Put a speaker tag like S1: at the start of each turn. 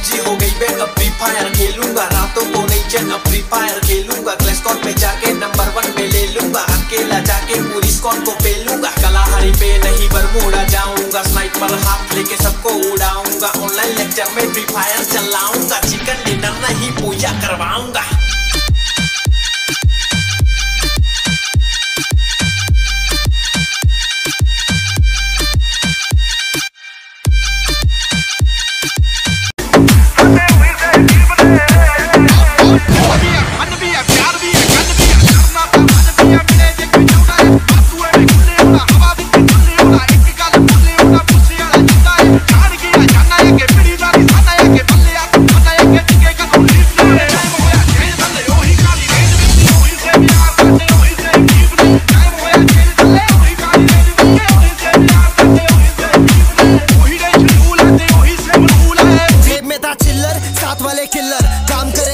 S1: PUBG हो गई बे अब फ्री फायर खेलूंगा, रातों को नहीं चैन अब फ्री फायर खेलूंगा, क्लैश स्क्वाड पे जाके नंबर 1 पे ले लूंगा, अकेला जाके पूरी स्क्वाड को पेलूंगा, कलाहारी पे नहीं बरमूडा जाऊंगा, स्नाइपर हाथ लेके सबको उड़ाऊंगा, ऑनलाइन लेक्चर में फ्री फायर चलाऊंगा, चिकन डिनर नहीं पूजा करवाऊंगा।
S2: साथ वाले किलर काम करे